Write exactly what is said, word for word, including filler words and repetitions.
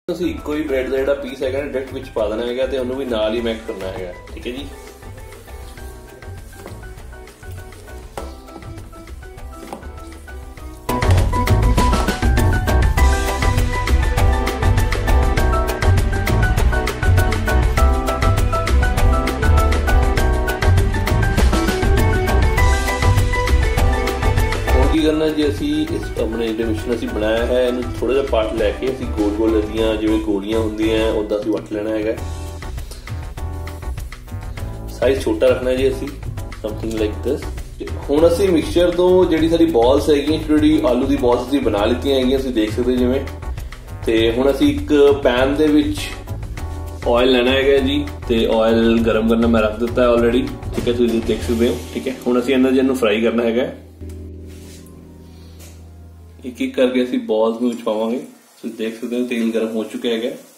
ਅਸੀਂ ਇੱਕੋ ਹੀ ਬ੍ਰੈਡ ਦਾ ਜਿਹੜਾ ਪੀਸ ਹੈਗਾ ਨਾ ਡਾਇਰੈਕਟ ਵਿੱਚ ਪਾ ਦੇਣਾ ਹੈਗਾ ਤੇ ਉਹਨੂੰ ਵੀ ਨਾਲ ਹੀ ਮੈਕ ਕਰਨਾ ਹੈਗਾ। ਠੀਕ ਹੈ ਜੀ। ਕੀ ਕਰਨਾ ਜੀ, ਅਸੀਂ ਇਸ ਆਪਣੇ ਜਿਹੜੇ ਮਿਸ਼ਰਣ ਅਸੀਂ ਬਣਾਇਆ ਹੈ ਇਹਨੂੰ ਥੋੜਾ ਜਿਹਾ ਪਾਰਟ ਲੈ ਕੇ ਅਸੀਂ ਗੋਲ ਗੋਲ ਲਦੀਆਂ ਜਿਵੇਂ ਗੋਲੀਆਂ ਹੁੰਦੀਆਂ ਉਦਾਂ ਅਸੀਂ ਵੱਟ ਲੈਣਾ ਹੈਗਾ। ਸਾਈਜ਼ ਛੋਟਾ ਰੱਖਣਾ ਜੀ ਅਸੀਂ, ਸਮਥਿੰਗ ਲਾਈਕ ਦਿਸ। ਹੁਣ ਅਸੀਂ ਮਿਕਸਚਰ ਤੋਂ ਜਿਹੜੀ ਸਾਡੀ ਬਾਲਸ ਹੈਗੀਆਂ, ਜਿਹੜੀ ਆਲੂ ਦੀ ਬਾਲਸ ਅਸੀਂ ਬਣਾ ਲਿੱਤੀਆਂ ਹੈਗੀਆਂ, ਤੁਸੀਂ ਦੇਖ ਸਕਦੇ ਜਿਵੇਂ। ਤੇ ਹੁਣ ਅਸੀਂ ਇੱਕ ਪੈਨ ਦੇ ਵਿੱਚ ਆਇਲ ਲੈਣਾ ਹੈਗਾ ਜੀ ਤੇ ਆਇਲ ਗਰਮ ਕਰਨਾ ਮੈਂ ਰੱਖ ਦਿੱਤਾ ਹੈ ਆਲਰੇਡੀ। ਠੀਕ ਹੈ, ਤੁਸੀਂ ਦੇਖ ਸਕਦੇ ਹੋ। ਠੀਕ ਹੈ, ਹੁਣ ਅਸੀਂ ਇਹਨਾਂ ਜਿਹਨੂੰ ਫਰਾਈ ਕਰਨਾ ਹੈਗਾ। एक एक करके ਅਸੀਂ ਬਾਲਸ ਨੂੰ ਵਿੱਚ ਪਾਵਾਂਗੇ। ਤੁਸੀਂ ਦੇਖ ਸਕਦੇ ਹੋ ਤੇਲ ਗਰਮ ਹੋ ਚੁੱਕਿਆ ਹੈਗਾ।